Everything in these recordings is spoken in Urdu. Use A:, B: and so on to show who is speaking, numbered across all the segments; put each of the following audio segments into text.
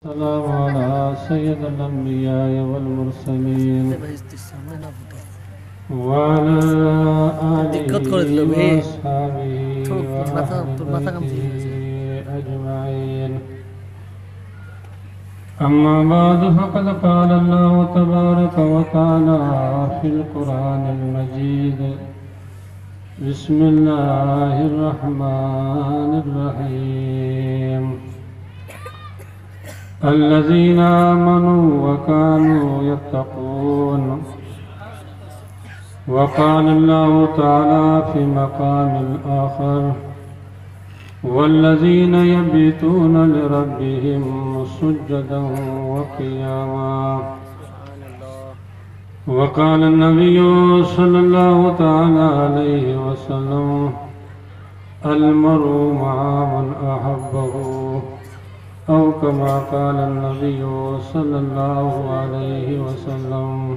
A: السلام على سيد الأنبياء والمرسلين وعلى آله وأصحابه وأهل بيته أجمعين. أما بعد فقد قال الله تبارك وتعالى في القرآن المجيد: بسم الله الرحمن الرحيم. الذين آمنوا وكانوا يتقون. وقال الله تعالى في مقام آخر: والذين يبيتون لربهم سجدا وقياما. وقال النبي صلى الله تعالى عليه وسلم: المرء مع من أحبه، أو كما قال النبي صلى الله عليه وسلم: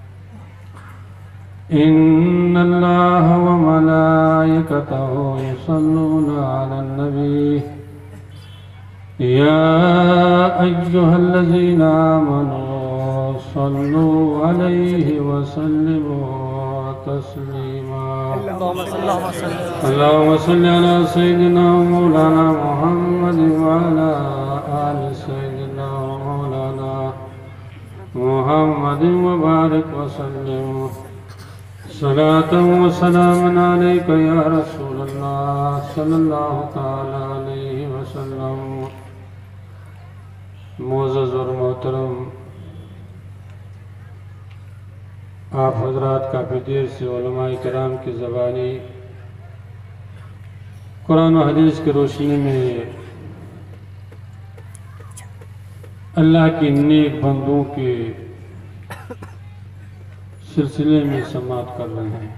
A: إن الله وملائكته يصلون على النبي يا أيها الذين آمنوا صلوا عليه وسلموا تسليما. اللهم صل على سيدنا ومولانا محمد وعلى آل سيدنا ومولانا محمد وبارك وسلم. صلاة وسلام عليك يا رسول الله صلی اللہ تعالی علیہ وسلم. معزز اور محترم آپ حضرات کافی دیر سے علماء کرام کی زبانی قرآن و حدیث کی روشنی میں اللہ کی نیک بندوں کے سلسلے میں سماعت کر رہے ہیں.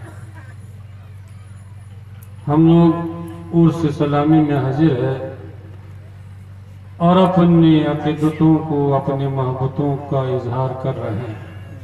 A: ہم لوگ عرس سلامی میں حاضر ہے اور اپنی عقیدتوں کو، اپنی محبتوں کا اظہار کر رہے ہیں.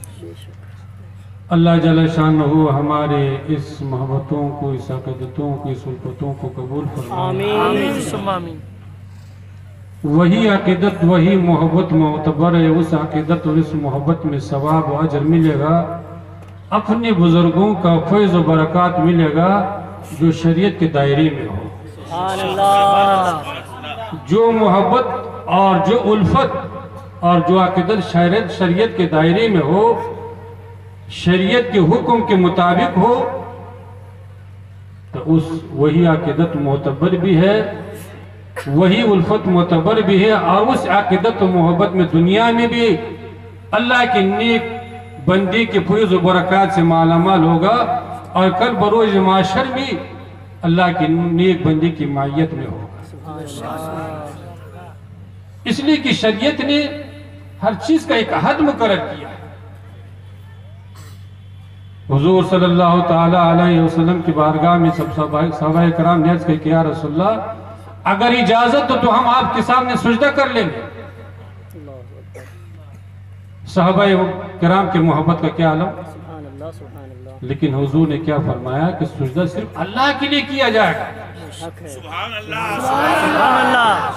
A: اللہ جل شانہ ہمارے اس محبتوں کو، اس عقیدتوں کو، اس الفتوں کو قبول فرمائے. آمین. وہی عقیدت، وہی محبت معتبر ہے. اس عقیدت اور اس محبت میں ثواب و اجر ملے گا. اپنے بزرگوں کا فیض و برکات ملے گا جو شریعت کے دائرے میں ہو. جو محبت اور جو الفت اور جو عقیدت شریعت کے دائرے میں ہو، شریعت کے حکم کے مطابق ہو، تو وہی عقیدت معتبر بھی ہے، وہی الفت معتبر بھی ہے. اور اس عقیدت و محبت میں دنیا میں بھی اللہ کی نیک بندی کے فیض و برکات سے مالا مال ہوگا، اور کل بروز معاشر بھی اللہ کی نیک بندی کی معیت میں ہوگا. اس لیے کہ شریعت نے ہر چیز کا ایک حد مقرر کیا ہے. حضور صلی اللہ تعالی علیہ وسلم کی بارگاہ میں سب صحابہ کرام نے عرض کی کہ یا رسول اللہ، اگر اجازت تو ہم آپ کے سامنے سجدہ کر لیں گے. صحابہ کرام کی محبت کا کیا عالم. لیکن حضور نے کیا فرمایا کہ سجدہ صرف اللہ کے لیے کیا جائے گا. سبحان اللہ.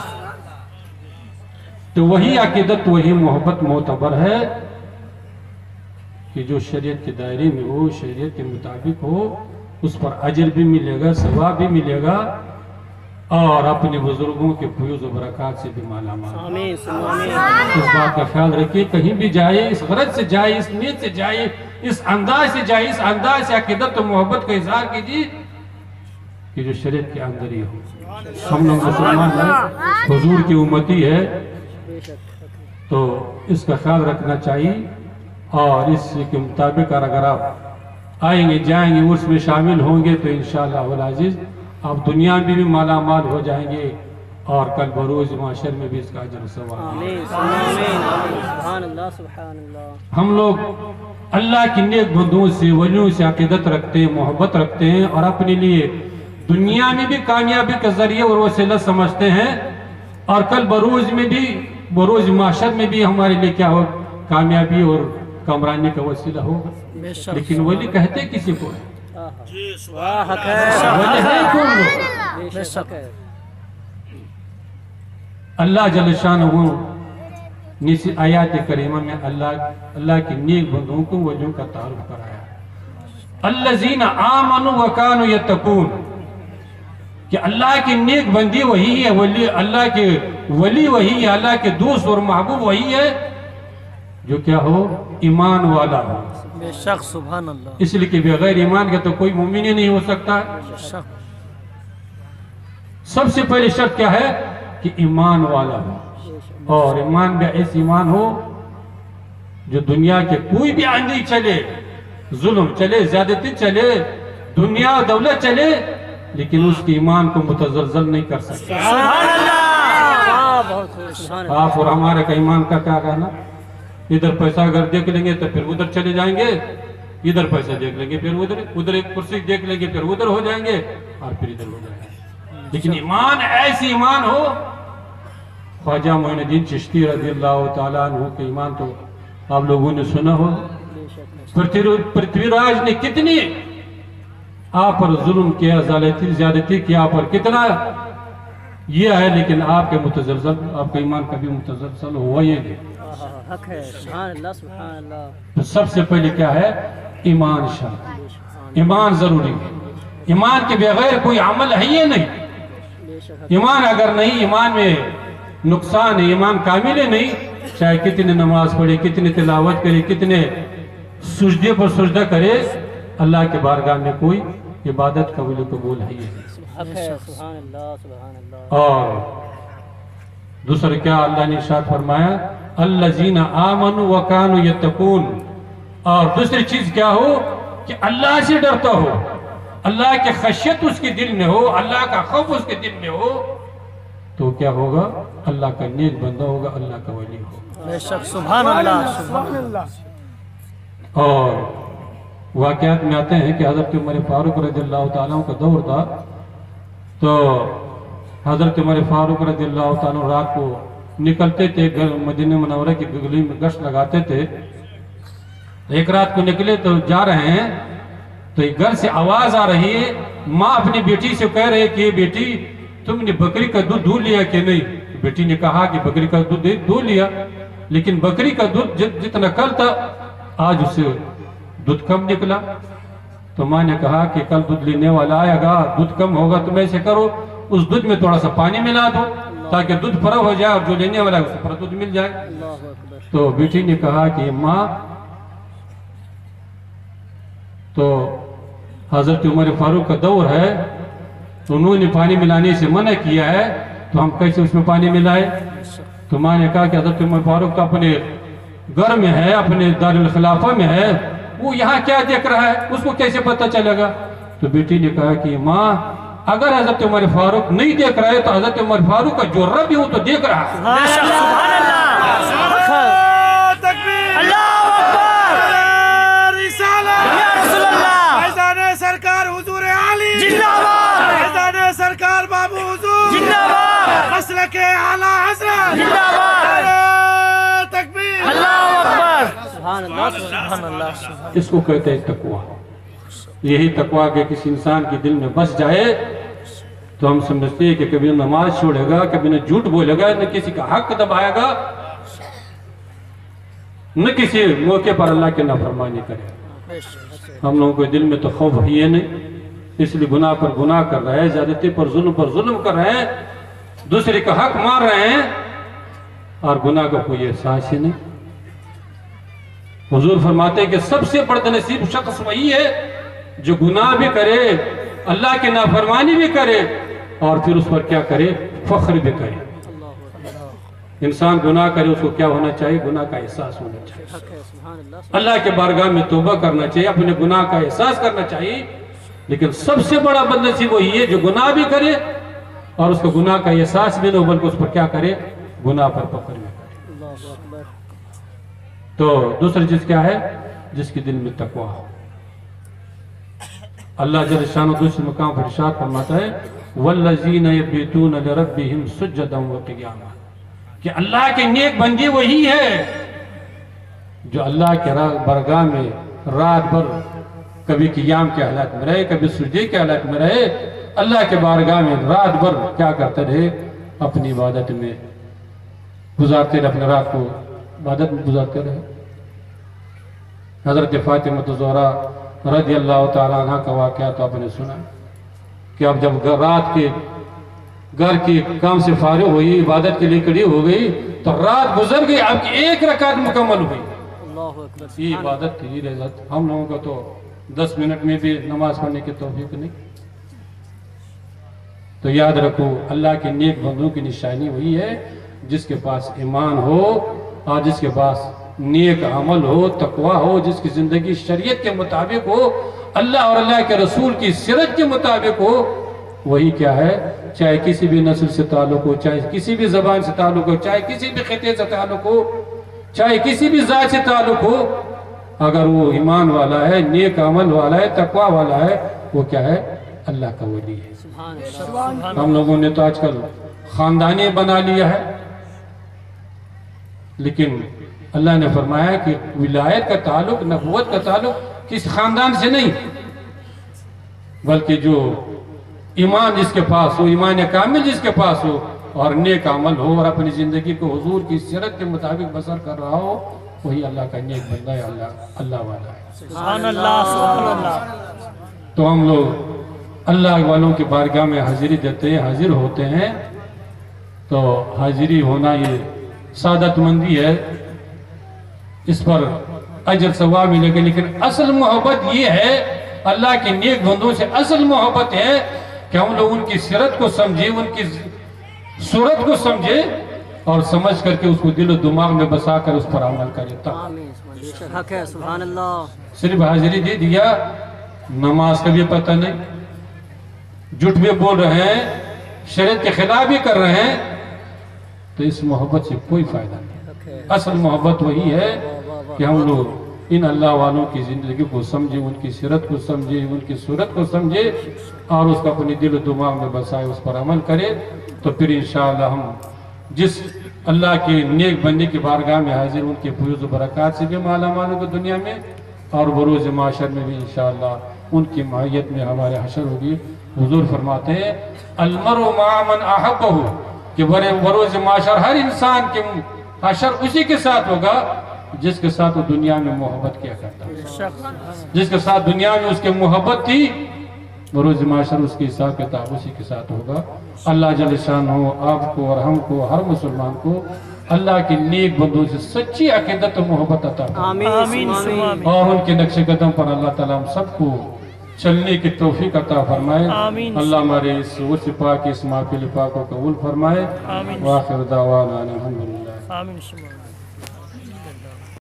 A: تو وہی عقیدت، وہی محبت معتبر ہے کہ جو شریعت کے دائرے میں ہو، شریعت کے مطابق ہو، اس پر اجر بھی ملے گا، ثواب بھی ملے گا، اور اپنے بزرگوں کے فیض و برکات سے بھی مالا مال. اس بات کا خیال رکھیے، کہیں بھی جائے اس غرض سے جائے، اس نیت سے جائے، اس انداز سے جائے، اس انداز سے عقیدت و محبت کا اظہار کیجیے کہ جو شریعت کے اندر ہی ہو. ہم لوگ مسلمان ہیں، حضور کی امتی ہے، تو اس کا خیال رکھنا چاہیے. اور اس کے مطابق اگر آپ آئیں گے، جائیں گے، اس میں شامل ہوں گے، تو انشاءاللہ العزیز آپ دنیا میں بھی مالا مال ہو جائیں گے، اور کل بروز معاشر میں بھی اس کا اجر و ثواب. ہم لوگ اللہ کی نیک بندوں سے، ولیوں سے عقیدت رکھتے ہیں، محبت رکھتے ہیں، اور اپنے لیے دنیا میں بھی کامیابی کا ذریعہ اور وسیلہ سمجھتے ہیں، اور کل بروز میں بھی، بروز معاشر میں بھی ہمارے لیے کیا ہو، کامیابی اور کامرانی کا وسیلہ ہوگا. لیکن ولی کہتے کسی کو ہے. اللہ جل شانہ نیسی آیات کریمہ میں اللہ کی نیک بندوں کو ولیوں کا تعارف کرایا الذین آمنوا وکانوا یتقون کہ اللہ کی نیک بندی وہی ہے، اللہ کے ولی وہی ہے، اللہ کے دوست اور محبوب وہی ہے جو کیا ہو ایمان والا ہو۔
B: بے شک سبحان اللہ۔
A: اس لیے کہ بغیر ایمان کے تو کوئی مومن ہی نہیں ہو سکتا۔ سب سے پہلے شرط کیا ہے کہ ایمان والا ہو، اور ایمان بھی ایسی ایمان ہو جو دنیا کے کوئی بھی آندھی چلے، ظلم چلے، زیادتی چلے، دنیا دولت چلے، لیکن اس کی ایمان کو متزلزل نہیں کر سکتا۔ آپ اور ہمارے کا ایمان کا کیا کہنا؟ ادھر پیسہ اگر دیکھ لیں گے تو پھر ادھر چلے جائیں گے، ادھر پیسہ دیکھ لیں گے پھر ادھر ایک کرسی دیکھ لیں گے پھر ادھر ہو جائیں گے اور پھر ادھر ہو جائیں گے۔ لیکن ایمان ایسی ایمان ہو، خواجہ معین الدین چشتی رضی اللہ تعالیٰ عنہ کے ایمان تو آپ لوگوں نے سنا ہو، پرتھوی راج نے کتنی آپ پر ظلم کیا، زیادتی کیا، آپ پر کتنا یہ ہے، لیکن آپ کے متزلزل، آپ کا ایمان کبھی متزلزل ہوا یہ نہیں۔
B: حق ہے، سبحان اللہ سبحان اللہ۔
A: تو سب سے پہلے کیا ہے؟ ایمان شرط، ایمان ضروری ہے۔ ایمان کے بغیر کوئی عمل ہے یہ نہیں۔ ایمان اگر نہیں، ایمان میں نقصان ہے، ایمان کامل ہے نہیں، چاہے کتنے نماز پڑھے، کتنے تلاوت کرے، کتنے سجدے پر سجدہ کرے، اللہ کے بارگاہ میں کوئی عبادت قبول ہے یہ نہیں۔
B: حق ہے، سبحان اللہ سبحان اللہ۔
A: اور دوسرا کیا اللہ نے ارشاد فرمایا؟ الذین آمنوا وکانوا یتقون۔ اور دوسری چیز کیا ہو کہ اللہ سے ڈرتا ہو، اللہ کی خشیت اس کے دل میں ہو، اللہ کا خوف اس کے دل میں ہو، تو کیا ہوگا؟ اللہ کا نیک بندہ ہوگا، اللہ کا ولی ہوگا۔
B: بے شک سبحان اللہ سبحان اللہ۔
A: اور واقعات میں آتے ہیں کہ حضرت عمر فاروق رضی اللہ تعالیٰ کا دور تھا، تو حضرت عمر فاروق رضی اللہ تعالیٰ رات کو نکلتے تھے، مدینہ منورہ کی گلی میں گشت لگاتے تھے۔ ایک رات کو نکلے تو جا رہے ہیں تو ایک گھر سے آواز آ رہی ہے، ماں اپنی بیٹی سے کہہ رہے کہ بیٹی تم نے بکری کا دودھ دھو لیا کہ نہیں؟ بیٹی نے کہا کہ بکری کا دودھ دھو لیا، لیکن بکری کا دودھ جتنا کل تھا آج اس سے دودھ کم نکلا۔ تو ماں نے کہا کہ کل دودھ لینے والا آئے گا، دودھ کم ہوگا، تم ایسے کرو اس دودھ میں تھوڑا سا پانی ملا دو تاکہ دودھ فرا ہو جائے اور جو لینے والا ہے اس پر دودھ مل جائے۔ تو بیٹی نے کہا کہ ماں، تو حضرت عمر فاروق کا دور ہے تو انہوں نے پانی ملانے سے منع کیا ہے، تو ہم کیسے اس میں پانی ملائے؟ تو ماں نے کہا کہ حضرت عمر فاروق کا اپنے گھر میں ہے، اپنے دارالخلافہ میں ہے، وہ یہاں کیا دیکھ رہا ہے، اس کو کیسے پتہ چلے گا؟ تو بیٹی نے کہا کہ ماں اگر حضرت عمر فاروق نہیں دیکھ رہا ہے تو حضرت عمر فاروق کا جو رب ہے وہ تو دیکھ رہا ہے۔
B: سبحان اللہ، تکبیر، اللہ اکبر، رسالت یا رسول اللہ، فیضان سرکار حضور علی زندہ باد، فیضان سرکار بابو حضور زندہ باد، مسلک اعلیٰ حضرت زندہ باد، تکبیر، اللہ اکبر، سبحان اللہ سبحان اللہ۔
A: اس کو کہتے ہیں تقوی۔ یہی تقوی کہ کسی انسان کے دل میں بس جائے تو ہم سمجھتے ہیں کہ کبھی نماز چھوڑے گا، کبھی نہ جھوٹ بولے گا، نہ کسی کا حق دبائے گا، نہ کسی موقع پر اللہ کی نافرمانی کرے۔ ہم لوگوں کے دل میں تو خوف ہی ہے نہیں، اس لیے گناہ پر گناہ کر رہے ہیں، زیادتی پر ظلم کر رہے ہیں، دوسرے کا حق مار رہے ہیں اور گناہ کا کوئی احساس ہی نہیں۔ حضور فرماتے ہیں کہ سب سے بڑا نصیب شخص وہی ہے جو گناہ بھی کرے، اللہ کی نافرمانی بھی کرے اور پھر اس پر کیا کرے؟ فخر بھی کرے۔ انسان گناہ کرے اس کو کیا ہونا چاہیے؟ گناہ کا احساس ہونا چاہیے، اللہ کے بارگاہ میں توبہ کرنا چاہیے، اپنے گناہ کا احساس کرنا چاہیے۔ لیکن سب سے بڑا بدنصیب وہی ہے جو گناہ بھی کرے اور اس کو گناہ کا احساس بھی نہ، بلکہ اس پر کیا کرے؟ گناہ پر فخر بھی کرے۔ تو دوسری چیز کیا ہے؟ جس کے دل میں تقوی ہو۔ اللہ جل شانہ دوسرے مقام پر ارشاد فرماتا ہے وَالَّذِينَ يَبِيتُونَ لِرَبِّهِمْ سُجَّدًا وَقِيَامًا، کہ اللہ کے نیک بندی وہی ہے جو اللہ کے بارگاہ میں رات بھر کبھی قیام کے حالات میں رہے، کبھی سجدے کے حالات میں رہے، اللہ کے بارگاہ میں رات بھر کیا کرتے رہے؟ اپنی عبادت میں گزارتے رہے، اپنے رات کو عبادت میں گزارتے رہے۔ حضرت فاطمہ زہرا رضی اللہ تعالیٰ عنہ کا واقعہ تو آپ نے سنا کہ اب جب رات کے گھر کے کام سے فارغ ہوئی، عبادت کے لیے کھڑی ہو گئی تو رات گزر گئی، اب کی ایک رکعت مکمل ہوئی۔ یہ عبادت تھی رضت۔ ہم لوگوں کو تو 10 منٹ میں بھی نماز پڑھنے کی توفیق نہیں۔ تو یاد رکھو اللہ کے نیک بندوں کی نشانی وہی ہے جس کے پاس ایمان ہو اور جس کے پاس نیک عمل ہو، تقوی ہو، جس کی زندگی شریعت کے مطابق ہو، اللہ اور اللہ کے رسول کی سیرت کے مطابق ہو۔ وہی کیا ہے، چاہے کسی بھی نسل سے تعلق ہو، چاہے کسی بھی زبان سے تعلق ہو، چاہے کسی بھی خطے سے تعلق ہو، چاہے کسی بھی ذات سے تعلق ہو، اگر وہ ایمان والا ہے، نیک عمل والا ہے، تقوی والا ہے، وہ کیا ہے، اللہ کا ولی ہے۔ ہم لوگوں نے تو آج کل خاندانی بنا لیا ہے، لیکن اللہ نے فرمایا کہ ولایت کا تعلق، نبوت کا تعلق کس خاندان سے نہیں، بلکہ جو ایمان جس کے پاس ہو، ایمان کامل جس کے پاس ہو اور نیک عمل ہو اور اپنی زندگی کو حضور کی سیرت کے مطابق بسر کر رہا ہو، وہی اللہ کا نیک بندہ ہے، اللہ والا ہے۔
B: سبحان اللہ، سبحان اللہ۔
A: تو ہم لوگ اللہ والوں کی بارگاہ میں حاضری دیتے ہیں، حاضر ہوتے ہیں، تو حاضری ہونا یہ سعادت مندی ہے، اس پر اجر ثواب ملے گا، لیکن اصل محبت یہ ہے، اللہ کے نیک بندوں سے اصل محبت ہے کہ ہم لوگ ان کی سیرت کو سمجھیں، ان کی صورت کو سمجھیں اور سمجھ کر کے اس کو دل و دماغ میں بسا کر اس پر عمل کریں۔
B: حق ہے، سبحان اللہ۔
A: صرف حاضری دے دیا، نماز کا بھی پتہ نہیں، جھوٹ بھی بول رہے ہیں، شریعت کے خلاف بھی کر رہے ہیں، تو اس محبت سے کوئی فائدہ نہیں۔ اصل محبت وہی ہے کہ ہم لوگ ان اللہ والوں کی زندگی کو سمجھیں، ان کی سیرت کو سمجھیں، ان کی صورت کو سمجھیں اور اس کو اپنی دل و دماغ میں بسائے، اس پر عمل کرے، تو پھر انشاءاللہ ہم جس اللہ کے نیک بندے کی بارگاہ میں حاضر، ان کے فیوز و برکات سے بھی مالا مال ہوگا دنیا میں، اور بروز معاشر میں بھی انشاءاللہ ان کی معیت میں ہمارے حشر ہوگی۔ حضور فرماتے ہیں المرء مع من احبہ، کہ بروز معاشر ہر انسان کے حشر اسی کے ساتھ ہوگا جس کے ساتھ وہ دنیا میں محبت کیا کرتا ہے، جس کے ساتھ دنیا میں اس کے محبت تھی، بروز معاشر اس کی حساب کتاب اسی کے ساتھ ہوگا۔ اللہ جل شانہ آپ کو اور ہم کو، ہر مسلمان کو اللہ کے نیک بندوں سے سچی عقیدت و محبت عطا فرمائے، اور ان کے نقش قدم پر اللہ تعالیٰ ہم سب کو چلنے کی توفیق عطا فرمائے۔ اللہ ہمارے اس عرس پاک، اس محفل پاک کو قبول فرمائے۔ وآخر دعوانا الحمدللہ۔